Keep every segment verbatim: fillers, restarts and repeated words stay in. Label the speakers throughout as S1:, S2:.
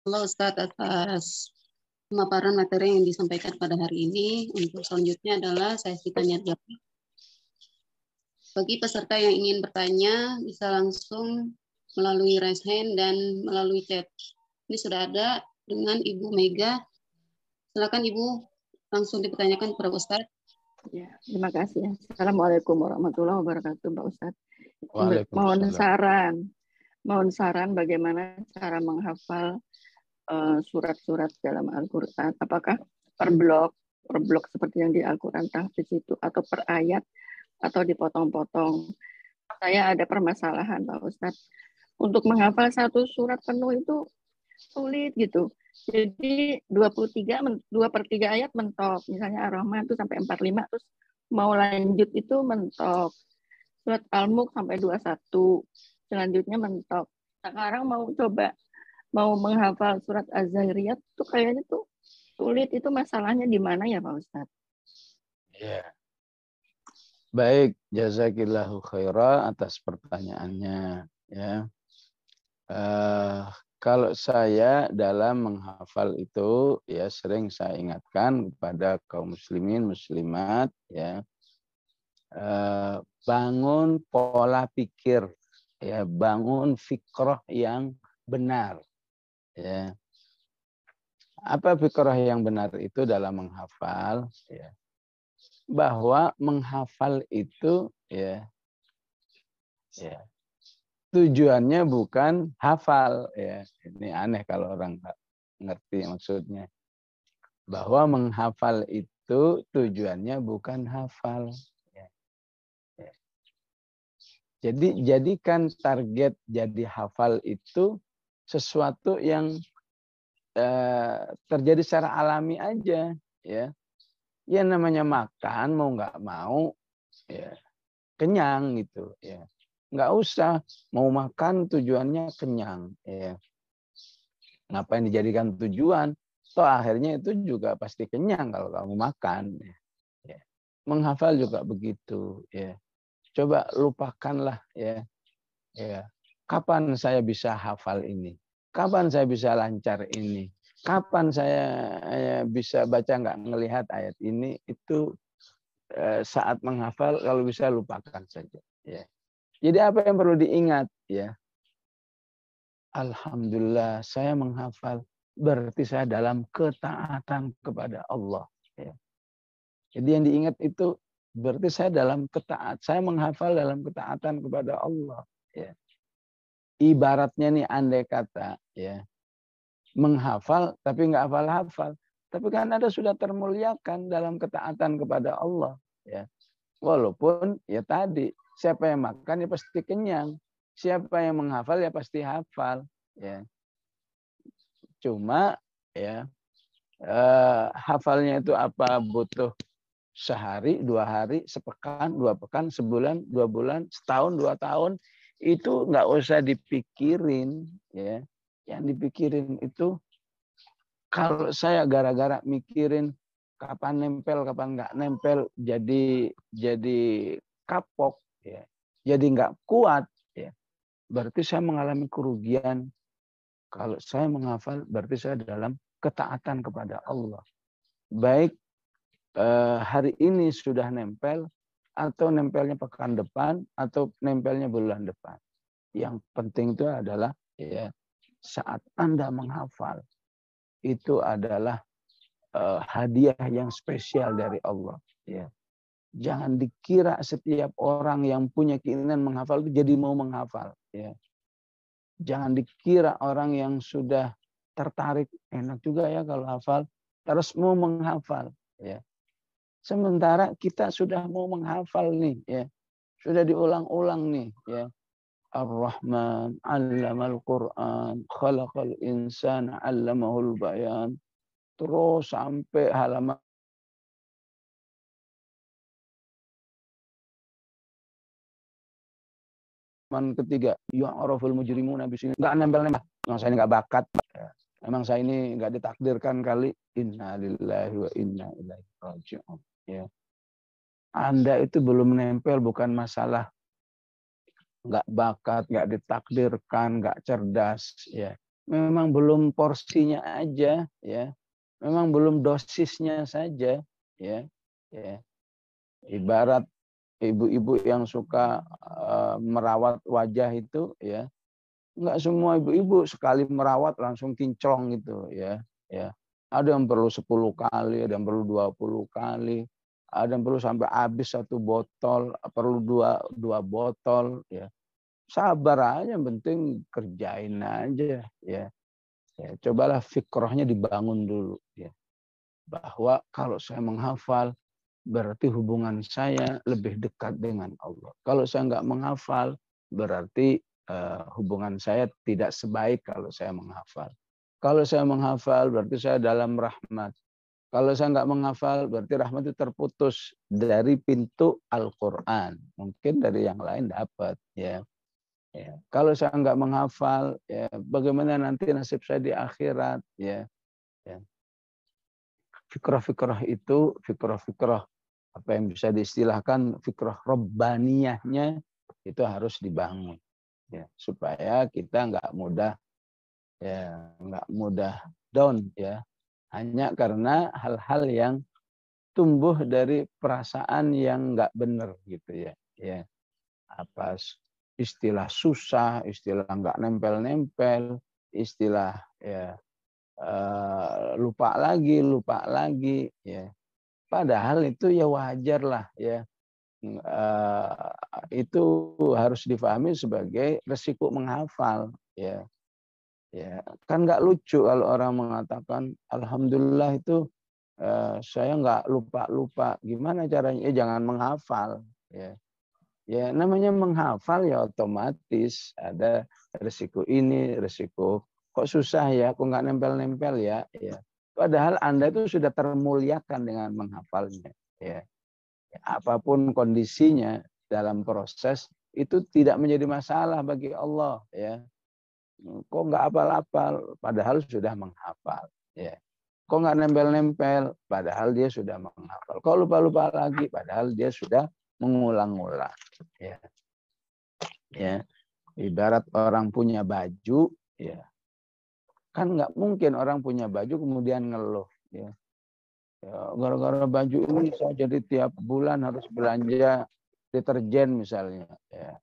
S1: Allah Ustadz atas pemaparan materi yang disampaikan pada hari ini. Untuk selanjutnya adalah sesi tanya jawab. Bagi peserta yang ingin bertanya, bisa langsung melalui raise hand dan melalui chat. Ini sudah ada dengan Ibu Mega. Silakan Ibu, langsung dipertanyakan kepada Ustadz.
S2: Ya, terima kasih. Assalamualaikum warahmatullahi wabarakatuh, Pak Ustadz. Mohon
S3: Waalaikumsalam.
S2: saran, mohon saran bagaimana cara menghafal uh, surat-surat dalam Al-Quran. Apakah per blok, per blok seperti yang di Al-Quran tahfiz itu, atau per ayat, atau dipotong-potong. Saya ada permasalahan, Pak Ustadz. Untuk menghafal satu surat penuh itu sulit gitu. Jadi dua puluh tiga, dua per tiga ayat mentok. Misalnya Ar-Rahman itu sampai empat puluh lima, terus mau lanjut itu mentok. Surat Al-Mulk sampai dua puluh satu, selanjutnya mentok. Sekarang mau coba, mau menghafal surat Az-Zariyat tuh kayaknya tuh sulit. Itu masalahnya di mana ya Pak Ustadz?
S3: Ya. Baik, jazakillahu khaira atas pertanyaannya. Ya. Uh, kalau saya dalam menghafal itu ya sering saya ingatkan kepada kaum muslimin muslimat ya uh, bangun pola pikir ya bangun fikrah yang benar ya. Apa fikrah yang benar itu dalam menghafal ya bahwa menghafal itu ya ya tujuannya bukan hafal ya. Ini aneh kalau orang nggak ngerti maksudnya. Bahwa menghafal itu tujuannya bukan hafal. Ya. Ya. Jadi jadikan target jadi hafal itu sesuatu yang eh, terjadi secara alami aja. Ya, ya namanya makan mau nggak mau ya kenyang gitu. Ya. Nggak usah mau makan tujuannya kenyang ya. Ngapain dijadikan tujuan? Toh akhirnya itu juga pasti kenyang kalau kamu makan ya. Ya. Menghafal juga begitu ya. Coba lupakanlah ya. Ya. Kapan saya bisa hafal ini? Kapan saya bisa lancar ini? Kapan saya bisa baca nggak ngelihat ayat ini? Itu eh, saat menghafal kalau bisa lupakan saja ya. Jadi apa yang perlu diingat ya? Alhamdulillah saya menghafal berarti saya dalam ketaatan kepada Allah. Ya. Jadi yang diingat itu berarti saya dalam ketaat, saya menghafal dalam ketaatan kepada Allah. Ya. Ibaratnya nih andai kata ya menghafal tapi nggak hafal-hafal, tapi kan Anda sudah termuliakan dalam ketaatan kepada Allah. Ya. Walaupun ya tadi siapa yang makan ya pasti kenyang. Siapa yang menghafal ya pasti hafal. Ya. Cuma ya eh, hafalnya itu apa butuh sehari, dua hari, sepekan, dua pekan, sebulan, dua bulan, setahun, dua tahun itu nggak usah dipikirin. Ya. Yang dipikirin itu kalau saya gara-gara mikirin kapan nempel, kapan nggak nempel, jadi jadi kapok, ya. Jadi nggak kuat, ya. Berarti saya mengalami kerugian. Kalau saya menghafal, berarti saya dalam ketaatan kepada Allah. Baik eh, hari ini sudah nempel, atau nempelnya pekan depan, atau nempelnya bulan depan. Yang penting itu adalah ya saat Anda menghafal, itu adalah uh, hadiah yang spesial dari Allah. Ya. Jangan dikira setiap orang yang punya keinginan menghafal itu jadi mau menghafal. Ya. Jangan dikira orang yang sudah tertarik, enak juga ya kalau hafal, terus mau menghafal. Ya. Sementara kita sudah mau menghafal nih, ya. Sudah diulang-ulang nih. Ya. Ar-Rahman, 'allamal Qur'an, khalaqal insana, 'allamahul bayan. Terus sampai halaman ketiga, ya'raful mujrimuna bisini. Enggak nempel-nempel. Memang saya ini enggak bakat. Memang saya ini enggak ditakdirkan kali. Inna lillahi wa inna ilaihi raji'un. Ya. Anda itu belum nempel bukan masalah enggak bakat, enggak ditakdirkan, enggak cerdas. Ya. memang belum porsinya aja, ya. Memang belum dosisnya saja, ya. Ya. Ibarat ibu-ibu yang suka uh, merawat wajah itu, ya. Enggak semua ibu-ibu sekali merawat langsung kinclong gitu, ya. Ya. Ada yang perlu sepuluh kali, ada yang perlu dua puluh kali, ada yang perlu sampai habis satu botol, perlu dua dua botol, ya. Sabar aja, yang penting kerjain aja, ya. Ya, cobalah fikrahnya dibangun dulu, ya. Bahwa kalau saya menghafal berarti hubungan saya lebih dekat dengan Allah. Kalau saya nggak menghafal berarti uh, hubungan saya tidak sebaik kalau saya menghafal. Kalau saya menghafal berarti saya dalam rahmat. Kalau saya nggak menghafal berarti rahmat itu terputus dari pintu Al-Quran. Mungkin dari yang lain dapat, ya. Ya. Kalau saya nggak menghafal, ya, bagaimana nanti nasib saya di akhirat, ya. Ya. Fikrah-fikrah itu, fikrah-fikrah apa yang bisa diistilahkan fikrah robbaniyahnya itu harus dibangun, ya, supaya kita nggak mudah, ya, nggak mudah down, ya, hanya karena hal-hal yang tumbuh dari perasaan yang nggak benar, gitu, ya, ya. Apa istilah susah, istilah nggak nempel-nempel, istilah, ya, uh, lupa lagi, lupa lagi, ya. Padahal itu ya wajar lah, ya. Uh, itu harus difahami sebagai resiko menghafal, ya. Ya, kan nggak lucu kalau orang mengatakan, alhamdulillah itu uh, saya nggak lupa-lupa. Gimana caranya? Ya, jangan menghafal, ya. Ya, namanya menghafal ya otomatis ada resiko ini, resiko kok susah ya, kok nggak nempel-nempel ya, ya. Padahal Anda itu sudah termuliakan dengan menghafalnya, ya. Apapun kondisinya dalam proses itu tidak menjadi masalah bagi Allah, ya. Kok nggak hafal-hafal, padahal sudah menghafal, ya. Kok nggak nempel-nempel, padahal dia sudah menghafal. Kok lupa-lupa lagi, padahal dia sudah mengulang-ulang, ya. Ya, ibarat orang punya baju, ya, kan nggak mungkin orang punya baju kemudian ngeluh, ya. Ya, gara-gara baju ini saya jadi tiap bulan harus belanja deterjen misalnya, ya.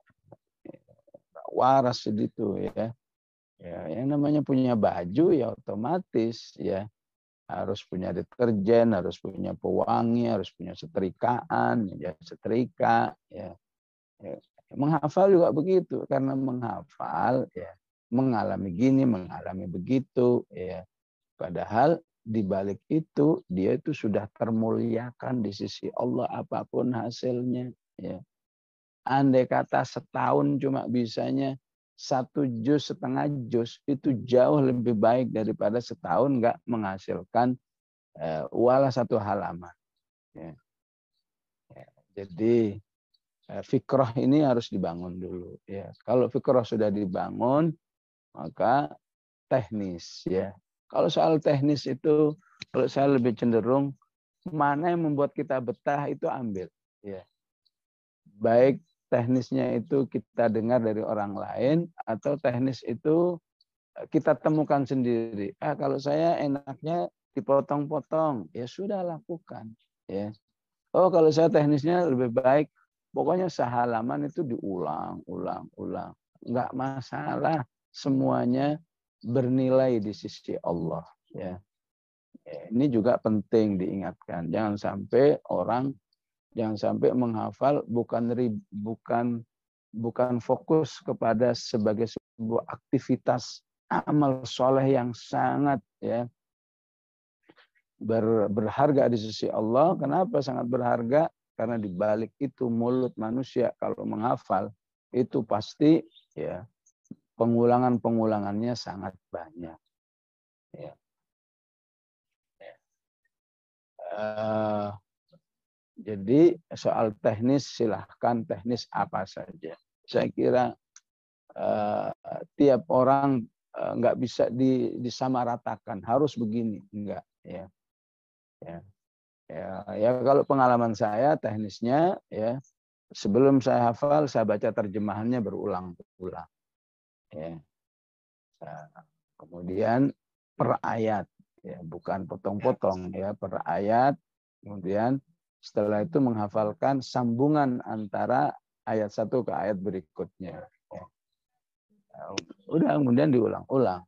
S3: Waras segitu, ya. Ya, yang namanya punya baju ya otomatis, ya, harus punya deterjen, harus punya pewangi, harus punya setrikaan, ya, setrika, ya. Ya. Menghafal juga begitu, karena menghafal, ya, mengalami gini, mengalami begitu, ya. Padahal di balik itu dia itu sudah termuliakan di sisi Allah apapun hasilnya, ya. Andai kata setahun cuma bisanya satu juz, setengah juz, itu jauh lebih baik daripada setahun nggak menghasilkan uh, walah satu halaman, ya. Ya, jadi uh, fikrah ini harus dibangun dulu, ya. Kalau fikrah sudah dibangun, maka teknis, ya. Kalau soal teknis itu, kalau saya lebih cenderung mana yang membuat kita betah itu ambil, ya. Baik teknisnya itu kita dengar dari orang lain atau teknis itu kita temukan sendiri. Ah, kalau saya enaknya dipotong-potong, ya sudah lakukan, ya. Oh, kalau saya teknisnya lebih baik, pokoknya sehalaman itu diulang, ulang, ulang. Enggak masalah, semuanya bernilai di sisi Allah, ya. Ini juga penting diingatkan. Jangan sampai orang Jangan sampai menghafal bukan bukan bukan fokus kepada sebagai sebuah aktivitas amal soleh yang sangat, ya, ber, berharga di sisi Allah. Kenapa sangat berharga? Karena di balik itu mulut manusia kalau menghafal itu pasti, ya, pengulangan-pengulangannya sangat banyak, ya. Uh, Jadi soal teknis silahkan teknis apa saja. Saya kira uh, tiap orang uh, nggak bisa di, disamaratakan harus begini, enggak, ya. Ya. Ya, ya kalau pengalaman saya teknisnya, ya, sebelum saya hafal saya baca terjemahannya berulang-ulang, ya. Kemudian per ayat, ya, bukan potong-potong, ya, per ayat. Kemudian setelah itu menghafalkan sambungan antara ayat satu ke ayat berikutnya. Ya. Udah, kemudian diulang-ulang.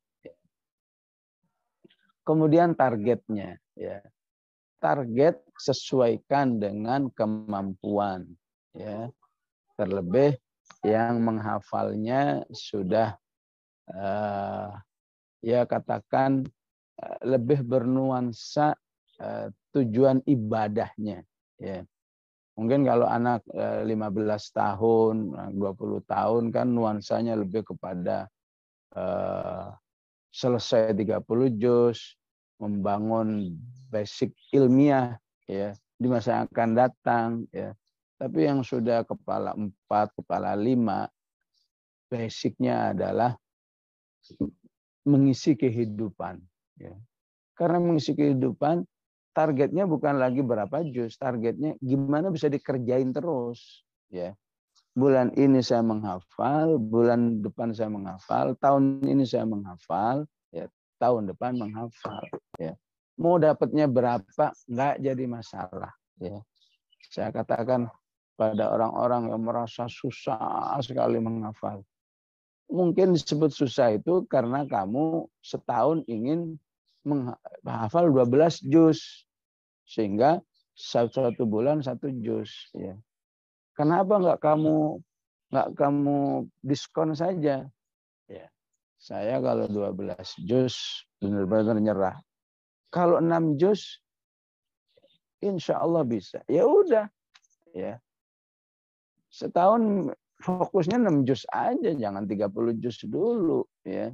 S3: Kemudian targetnya, ya. Target sesuaikan dengan kemampuan, ya. Terlebih yang menghafalnya sudah uh, ya katakan uh, lebih bernuansa uh, tujuan ibadahnya, ya. Mungkin kalau anak uh, lima belas tahun, dua puluh tahun kan nuansanya lebih kepada uh, selesai tiga puluh juz, membangun basic ilmiah, ya, di masa yang akan datang, ya. Tapi yang sudah kepala empat, kepala lima, basicnya adalah mengisi kehidupan, ya. Karena mengisi kehidupan, targetnya bukan lagi berapa juz, targetnya gimana bisa dikerjain terus, ya. Bulan ini saya menghafal, bulan depan saya menghafal, tahun ini saya menghafal, ya, tahun depan menghafal, ya. Mau dapatnya berapa nggak jadi masalah, ya. Saya katakan pada orang-orang yang merasa susah sekali menghafal. Mungkin disebut susah itu karena kamu setahun ingin menghafal dua belas juz, sehingga satu bulan satu juz, ya. Kenapa nggak kamu nggak kamu diskon saja? Ya, saya kalau dua belas juz benar-benar nyerah. Kalau enam juz, insya Allah bisa. Ya udah, ya. Setahun fokusnya enam juz aja, jangan tiga puluh juz dulu, ya.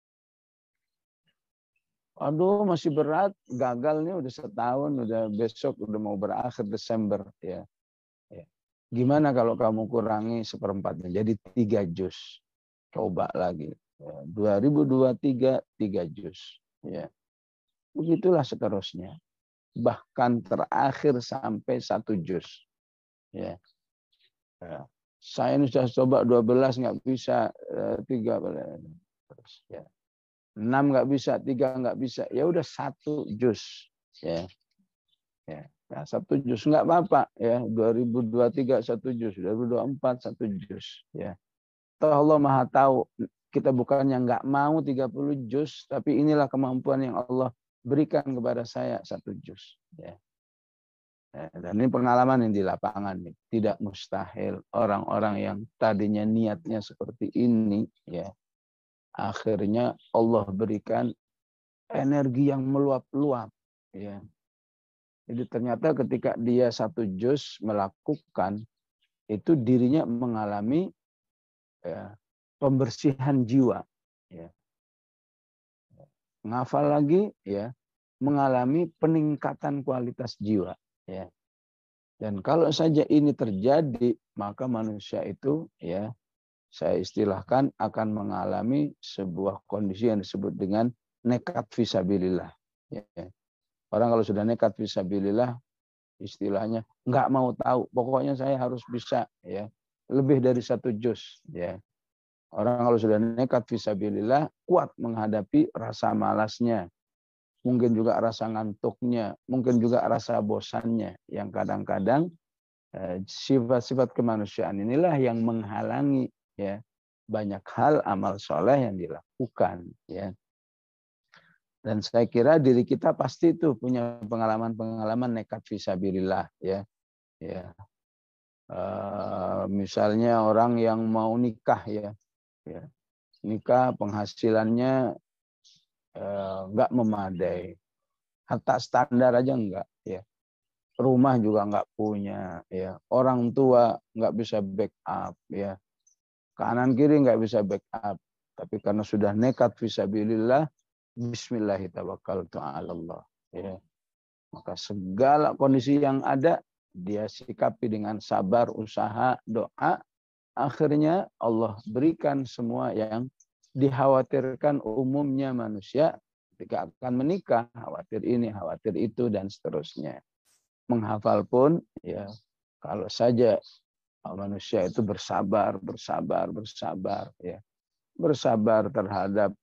S3: Aduh, masih berat, gagal nih udah setahun, udah besok udah mau berakhir Desember, ya. Ya. Gimana kalau kamu kurangi seperempatnya jadi tiga juz? Coba lagi. Ya, dua ribu dua puluh tiga, tiga juz. Ya. Begitulah seterusnya. Bahkan terakhir sampai satu juz. Ya. Ya. Saya ini sudah coba dua belas nggak bisa, tiga terus, ya. enam nggak bisa, tiga nggak bisa. Ya udah satu juz. Ya. Ya. Nah, satu juz nggak apa-apa, ya. dua ribu dua puluh tiga satu juz, dua ribu dua puluh empat satu juz, ya. Toh Allah Maha tahu, kita bukannya nggak mau tiga puluh juz, tapi inilah kemampuan yang Allah berikan kepada saya satu juz, ya. Ya, dan ini pengalaman yang di lapangan nih, tidak mustahil orang-orang yang tadinya niatnya seperti ini, ya, akhirnya Allah berikan energi yang meluap-luap, ya. Jadi ternyata ketika dia satu juz melakukan, itu dirinya mengalami, ya, pembersihan jiwa, ya. Ngafal lagi, ya, mengalami peningkatan kualitas jiwa, ya. Dan kalau saja ini terjadi, maka manusia itu, ya, saya istilahkan akan mengalami sebuah kondisi yang disebut dengan nekat fisabilillah, ya. Orang kalau sudah nekat fisabilillah, istilahnya nggak mau tahu, pokoknya saya harus bisa, ya, lebih dari satu juz, ya. Orang kalau sudah nekat fisabilillah, kuat menghadapi rasa malasnya, mungkin juga rasa ngantuknya, mungkin juga rasa bosannya, yang kadang-kadang sifat-sifat kemanusiaan inilah yang menghalangi, ya, banyak hal amal soleh yang dilakukan, ya. Dan saya kira diri kita pasti itu punya pengalaman-pengalaman nekat fisabilillah, ya, ya. Uh, misalnya orang yang mau nikah, ya, ya, nikah penghasilannya nggak uh, memadai, harta standar aja enggak, ya. Rumah juga nggak punya, ya. Orang tua nggak bisa backup, ya. Kanan kiri nggak bisa backup. Tapi karena sudah nekat fisabilillah, bismillahirrahmanirrahim, ya. Maka segala kondisi yang ada dia sikapi dengan sabar, usaha, doa. Akhirnya Allah berikan semua yang dikhawatirkan umumnya manusia ketika akan menikah, khawatir ini, khawatir itu, dan seterusnya. Menghafal pun, ya, kalau saja manusia itu bersabar, bersabar, bersabar, ya, bersabar terhadap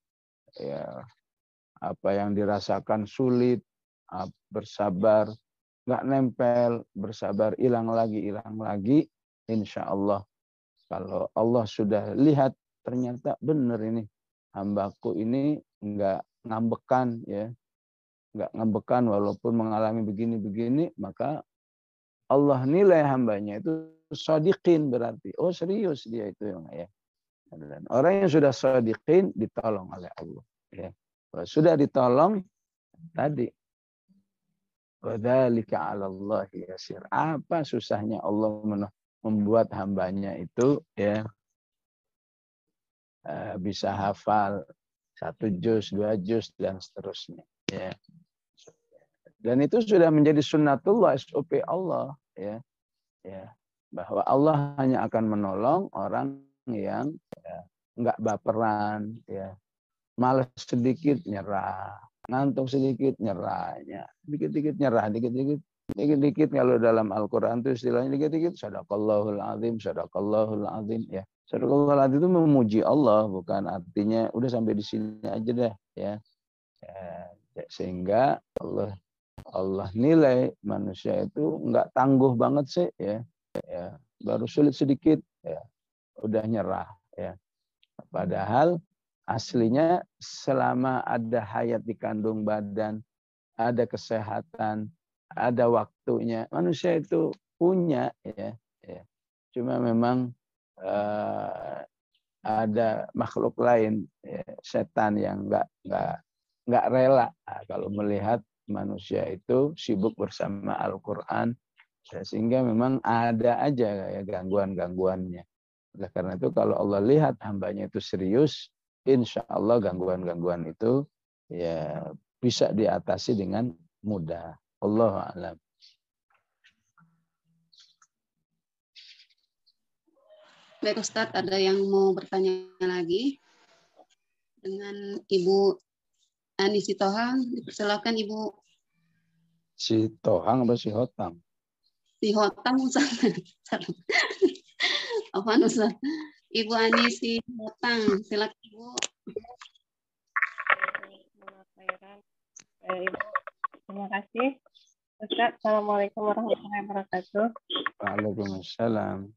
S3: ya apa yang dirasakan sulit, bersabar, nggak nempel, bersabar, hilang lagi, hilang lagi, insya Allah. Kalau Allah sudah lihat, ternyata benar ini, hambaku ini nggak ngambekan, ya, nggak ngambekan walaupun mengalami begini-begini, maka Allah nilai hambanya itu shadiqin, berarti, oh serius dia itu, ya. Dan orang yang sudah shadiqin ditolong oleh Allah. Ya. Kalau sudah ditolong, tadi, wadzalika 'alallahi yasir. Apa susahnya Allah membuat hambanya itu, ya, bisa hafal satu juz, dua juz, dan seterusnya. Ya. Dan itu sudah menjadi sunnatullah, S O P Allah, ya, ya, bahwa Allah hanya akan menolong orang yang ya, nggak baperan, ya, malas sedikit nyerah, ngantuk sedikit nyerahnya, dikit-dikit nyerah, dikit-dikit, dikit-dikit. Kalau dalam Al-Quran itu istilahnya dikit-dikit, sadaqallahul azim, sadaqallahul azim, ya. Sadaqallahul azim itu memuji Allah, bukan artinya udah sampai di sini aja deh, ya. Ya, sehingga Allah Allah nilai manusia itu nggak tangguh banget sih, ya, ya, baru sulit sedikit, ya, udah nyerah, ya. Padahal aslinya selama ada hayat di kandung badan, ada kesehatan, ada waktunya, manusia itu punya, ya, ya. Cuma memang uh, ada makhluk lain, ya, setan yang nggak nggak nggak rela nah, kalau melihat manusia itu sibuk bersama Al-Quran, sehingga memang ada aja ya gangguan-gangguannya. Oleh karena itu kalau Allah lihat hambanya itu serius, insya Allah gangguan-gangguan itu ya bisa diatasi dengan mudah. Allahu a'lam.
S1: Baik Ustadz, ada yang mau bertanya lagi dengan Ibu Ani Sitohang, dipersilakan Ibu.
S3: Si Tohang apa si Hotang?
S1: Si Hotang Ustadz. Apa Ustadz? Ibu Ani si Hotang, silakan Ibu.
S4: Terima kasih. Ustaz, Assalamualaikum warahmatullahi wabarakatuh.
S3: Waalaikumsalam.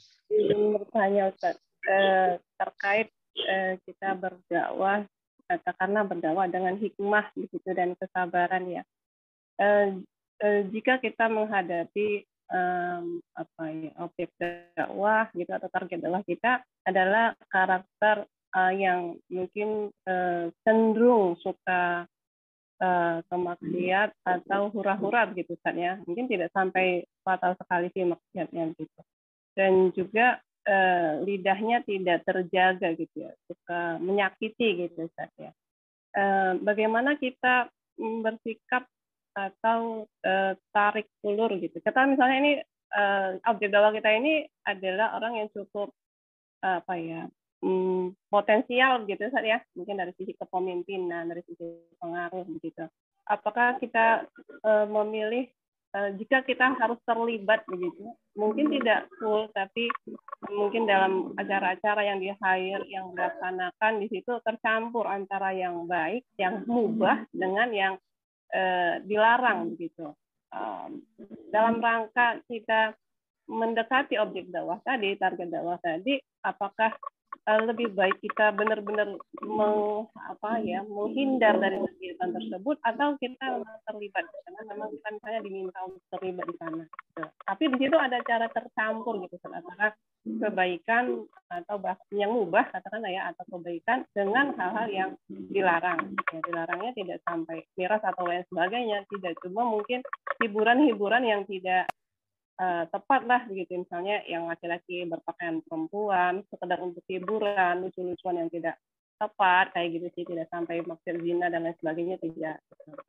S4: Ingin bertanya Ustaz, eh, terkait eh, kita berdakwah, katakanlah berdakwah dengan hikmah begitu dan kesabaran, ya. Eh, eh, jika kita menghadapi eh, apa ya, objek dakwah gitu atau target dakwah kita adalah karakter eh, yang mungkin eh, cenderung suka uh, kemaksiat atau hura-hura begitu Ustaz, ya. Mungkin tidak sampai fatal sekali sih maksiatnya gitu. Dan juga uh, lidahnya tidak terjaga gitu ya, suka menyakiti gitu Ustaz, ya. Uh, bagaimana kita bersikap atau uh, tarik ulur gitu. Kita misalnya ini uh, objek dakwah kita ini adalah orang yang cukup uh, apa ya, Hmm, potensial gitu Ustaz, ya, mungkin dari sisi kepemimpinan, dari sisi pengaruh begitu. Apakah kita uh, memilih uh, jika kita harus terlibat begitu, mungkin tidak full, tapi mungkin dalam acara-acara yang di-hire, yang dilaksanakan di situ tercampur antara yang baik, yang mubah dengan yang uh, dilarang begitu. Um, dalam rangka kita mendekati objek dakwah tadi, target dakwah tadi, apakah lebih baik kita benar-benar meng, apa ya, menghindar dari kegiatan tersebut atau kita terlibat karena memang kita misalnya diminta untuk terlibat di sana. Gitu. Tapi di situ ada cara tercampur gitu antara kebaikan atau bahkan yang mubah katakanlah ya, atau kebaikan dengan hal-hal yang dilarang. Ya, dilarangnya tidak sampai miras atau lain sebagainya, tidak, cuma mungkin hiburan-hiburan yang tidak Uh, tepat lah begitu, misalnya yang laki-laki berpakaian perempuan sekedar untuk hiburan, lucu-lucuan yang tidak tepat kayak gitu sih, tidak sampai maksud zina dan lain sebagainya, tidak.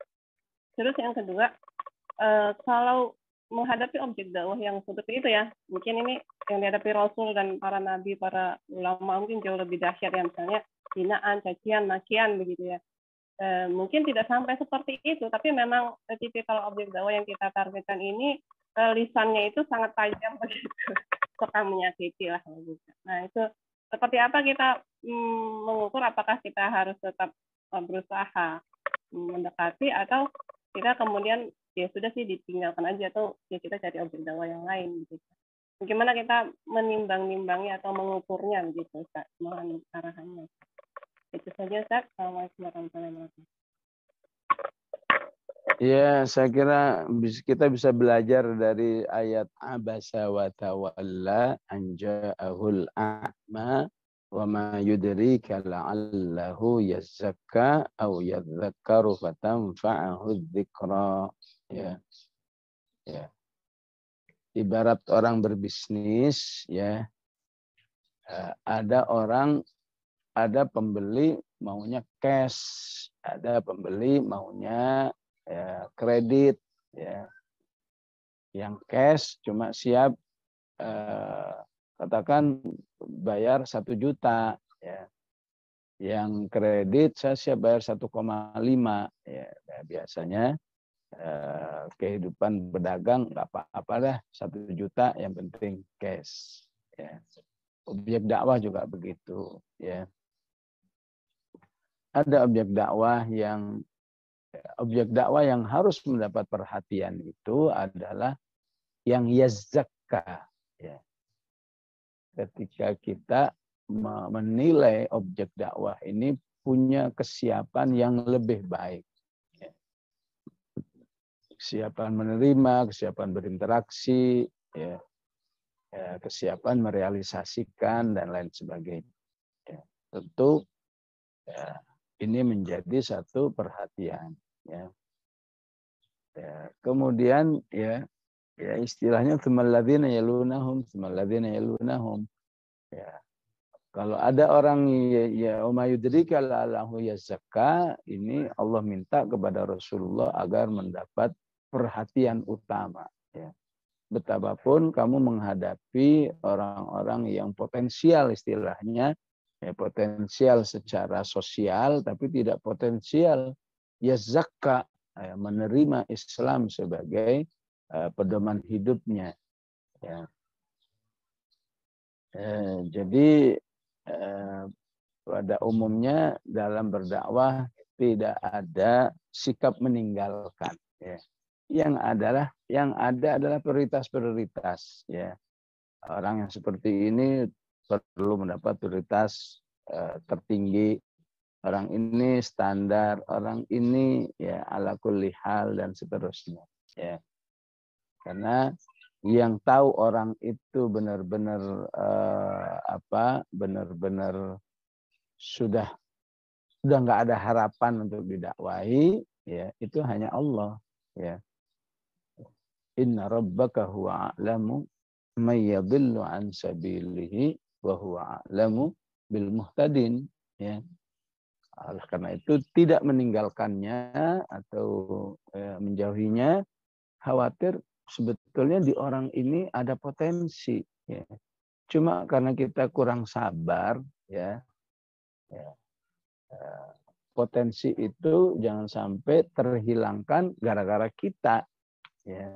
S4: Terus yang kedua, uh, kalau menghadapi objek dakwah yang seperti itu ya, mungkin ini yang dihadapi Rasul dan para nabi, para ulama mungkin jauh lebih dahsyat ya, misalnya hinaan, cacian, makian begitu ya. Uh, mungkin tidak sampai seperti itu, tapi memang tipikal objek dakwah yang kita targetkan ini lisannya itu sangat tajam begitu, suka menyakiti lah begitu. Nah itu seperti apa kita mm, mengukur apakah kita harus tetap berusaha mendekati, atau kita kemudian ya sudah sih ditinggalkan aja, atau ya kita cari objek dakwah yang lain gitu. Bagaimana kita menimbang-nimbangnya atau mengukurnya begitu, Ustaz? Mohon arahannya. Itu saja, Ustaz. Assalamualaikum warahmatullahi wabarakatuh.
S3: Ya, saya kira kita bisa belajar dari ayat abasa wa tawalla an ja'ahul a'ma wa ma yudrika la'allahu yazakka aw yadhakkaru fatanfa'ahu dzikra. Ya. Ya. Ibarat orang berbisnis, ya. Ada orang, ada pembeli maunya cash, ada pembeli maunya ya, kredit, ya. Yang cash cuma siap eh, katakan bayar satu juta, ya. Yang kredit saya siap bayar satu koma lima, ya. Biasanya eh, kehidupan pedagang nggak apa-apa dah, satu juta yang penting cash, ya. Objek dakwah juga begitu, ya. Ada objek dakwah yang objek dakwah yang harus mendapat perhatian itu adalah yang yazakka, ya. Ketika kita menilai objek dakwah ini punya kesiapan yang lebih baik, ya. Kesiapan menerima, kesiapan berinteraksi, ya. Ya, kesiapan merealisasikan dan lain sebagainya. Ya. Tentu ya, ini menjadi satu perhatian. Ya. Ya, kemudian ya, ya istilahnya tsumalladzina yalunahum tsumalladzina yalunahum. Ya. Kalau ada orang ya umayudrika la'allahu yazakka, ini Allah minta kepada Rasulullah agar mendapat perhatian utama, ya. Betapapun kamu menghadapi orang-orang yang potensial istilahnya, ya, potensial secara sosial tapi tidak potensial yazakka, ya, menerima Islam sebagai uh, pedoman hidupnya, ya. Eh, jadi eh, pada umumnya dalam berdakwah tidak ada sikap meninggalkan, ya. Yang adalah yang ada adalah prioritas-prioritas, ya. Orang yang seperti ini perlu mendapat prioritas uh, tertinggi. Orang ini standar, orang ini ya ala kulli hal dan seterusnya, ya. Karena yang tahu orang itu benar-benar uh, apa benar-benar sudah sudah nggak ada harapan untuk didakwahi, ya, itu hanya Allah, ya. Inna rabbaka huwa a'lamu may yadhillu an sabilihi wa huwa a'lamu bil muhtadin, ya. Oleh karena itu tidak meninggalkannya atau eh, menjauhinya, khawatir sebetulnya di orang ini ada potensi, ya. Cuma karena kita kurang sabar, ya, ya. Eh, potensi itu jangan sampai terhilangkan gara-gara kita, ya.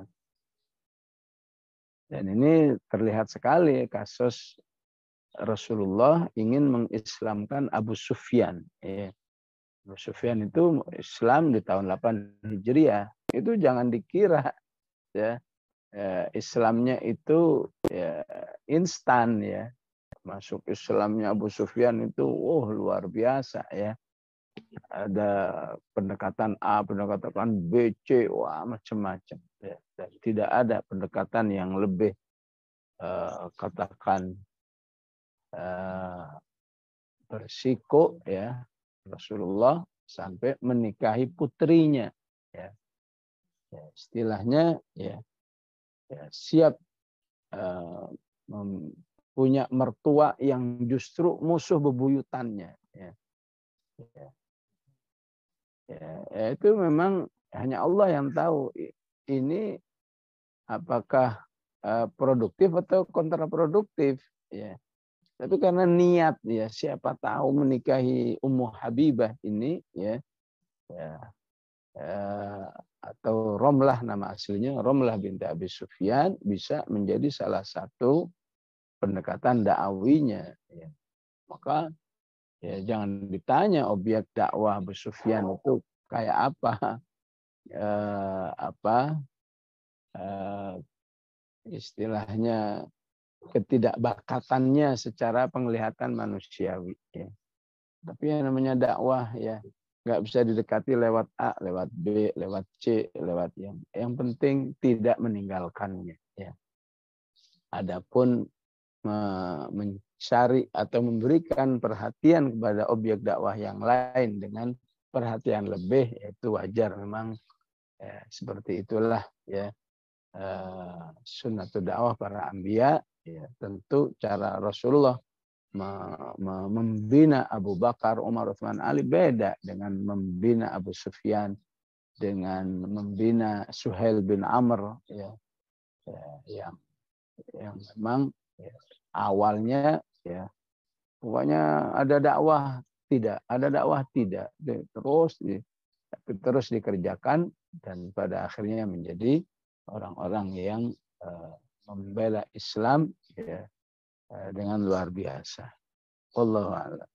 S3: Dan ini terlihat sekali kasus Rasulullah ingin mengislamkan Abu Sufyan. Ya. Abu Sufyan itu Islam di tahun delapan Hijriah. Itu jangan dikira, ya, Islamnya itu ya, instan, ya. Masuk Islamnya Abu Sufyan itu oh luar biasa, ya. Ada pendekatan A, pendekatan B, C, wah macam-macam. Ya. Dan tidak ada pendekatan yang lebih uh, katakan uh, bersiko, ya, Rasulullah sampai menikahi putrinya, ya. Ya, istilahnya ya, ya siap uh, punya mertua yang justru musuh bebuyutannya, ya. Ya. Ya, itu memang hanya Allah yang tahu ini apakah uh, produktif atau kontraproduktif, ya. Tapi karena niat, ya, siapa tahu menikahi Ummu Habibah ini, ya, ya uh, atau Romlah nama aslinya, Romlah binti Abi Sufyan, bisa menjadi salah satu pendekatan dakwawinya, ya. Maka Ya, jangan ditanya objek dakwah Abu Sufyan itu kayak apa, eh, apa eh, istilahnya ketidakbakatannya secara penglihatan manusiawi. Ya. Tapi yang namanya dakwah ya nggak bisa didekati lewat A, lewat B, lewat C, lewat yang. Yang penting tidak meninggalkannya. Ya. Adapun mencari atau memberikan perhatian kepada objek dakwah yang lain dengan perhatian lebih, itu wajar memang. Ya, seperti itulah ya uh, sunnatul dakwah para anbiya. Ya, tentu cara Rasulullah membina Abu Bakar, Umar, Utsman, Ali beda dengan membina Abu Sufyan, dengan membina Suhail bin Amr ya, ya yang yang memang ya, awalnya ya pokoknya ada dakwah tidak, ada dakwah tidak, terus tapi terus dikerjakan dan pada akhirnya menjadi orang-orang yang uh, membela Islam ya, uh, dengan luar biasa. Wallahu a'lam.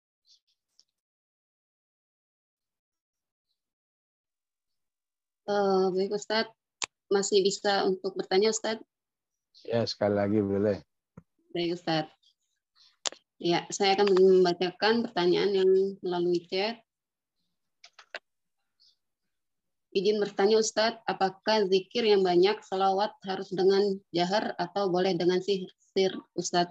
S1: Uh, baik Ustadz, masih bisa untuk bertanya Ustadz?
S3: Ya, sekali lagi boleh.
S1: Baik Ustadz. Ya, saya akan membacakan pertanyaan yang melalui chat. Izin bertanya Ustadz, apakah zikir yang banyak salawat harus dengan jahar atau boleh dengan sir Ustadz?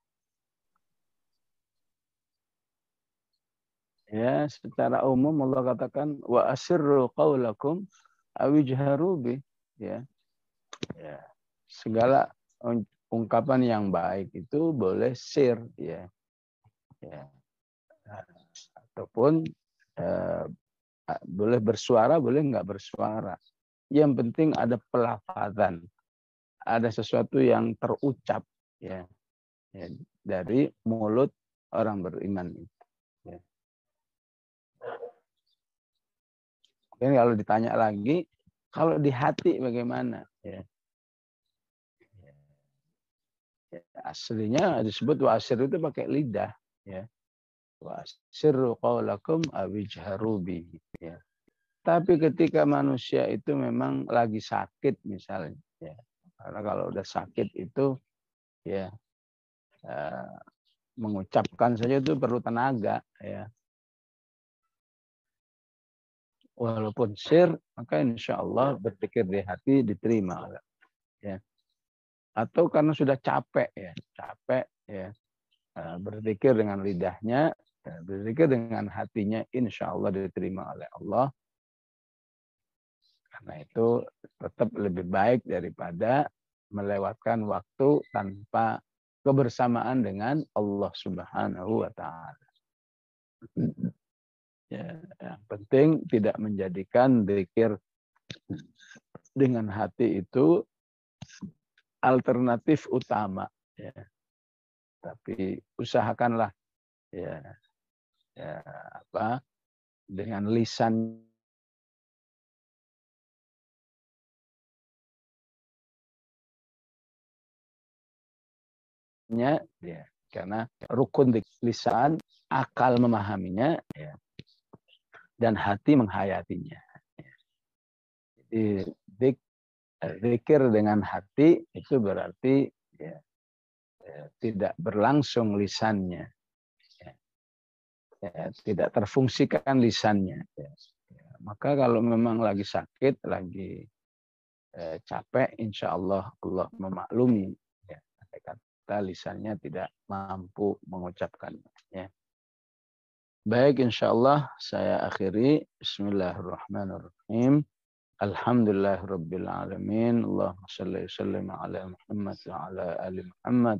S3: Ya, secara umum Allah katakan wa asirru qaulakum awijharu bi, ya. Ya. Segala ungkapan yang baik itu boleh sir ya. Ya. Ataupun eh, boleh bersuara, boleh nggak bersuara. Yang penting ada pelafazan, ada sesuatu yang terucap ya, ya dari mulut orang beriman itu. Ya. Mungkin kalau ditanya lagi, kalau di hati bagaimana? Ya. Ya, aslinya disebut wasir itu pakai lidah. Ya. Wasirru qaulakum awijharu bihi. Ya. Tapi ketika manusia itu memang lagi sakit misalnya, ya. Karena kalau udah sakit itu ya eh, mengucapkan saja itu perlu tenaga ya. Walaupun sir, maka insya Allah berpikir di hati diterima. Ya. Atau karena sudah capek ya, capek ya, berpikir dengan lidahnya, berpikir dengan hatinya, insya Allah diterima oleh Allah. Karena itu tetap lebih baik daripada melewatkan waktu tanpa kebersamaan dengan Allah Subhanahu wa Ta'ala. Ya, yang penting tidak menjadikan zikir dengan hati itu alternatif utama. Ya. Tapi usahakanlah ya, ya apa dengan lisan ya, karena rukun lisan, akal memahaminya ya, dan hati menghayatinya. Ya. Jadi dik, zikir dengan hati itu berarti ya, ya, tidak berlangsung lisannya, ya. Ya, tidak terfungsikan lisannya. Ya. Ya. Maka kalau memang lagi sakit, lagi eh, capek, insya Allah Allah memaklumi. Ya. Kata lisannya tidak mampu mengucapkannya. Ya. Baik, insya Allah saya akhiri. Bismillahirrahmanirrahim. Alhamdulillahirabbil alamin. Allahumma shalli wa sallim ala Muhammad wa ala ali Muhammad.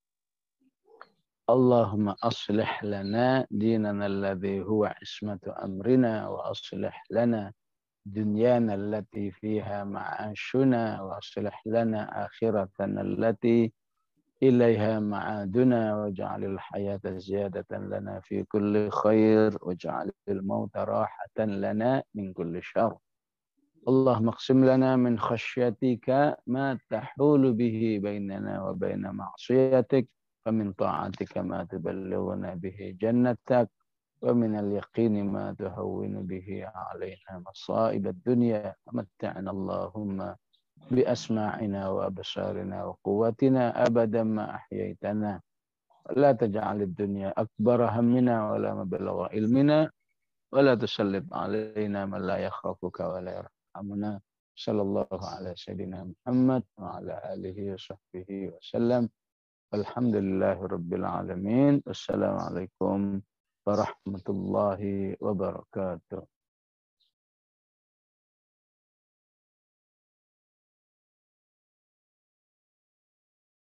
S3: Allahumma aslih lana dinana alladhi huwa ismatu amrina wa aslih lana dunyana allati fiha ma'ashuna wa aslih lana akhiratana allati ilaiha ma'aduna waj'alil hayata ziyadatan lana fi kulli khair waj'alil mauta rahatan lana min kulli syarr. Allahumma qsim lana min khasyatika ma tahulu bihi bainana wa baina ma'siyatik ومن طاعتك ما تبلغنا به جنتك ومن اليقين ما تهون به علينا مصائب الدنيا ومتعنا اللهم بأسماعنا وأبصارنا وقوتنا أبدا ما أحييتنا لا تجعل الدنيا أكبر همنا ولا مبلغ علمنا ولا تسلط علينا من لا يخافك ولا يرحمنا صلى الله على سيدنا محمد وعلى آله وصحبه وسلم الحمد لله رب العالمين. Assalamualaikum warahmatullahi wabarakatuh.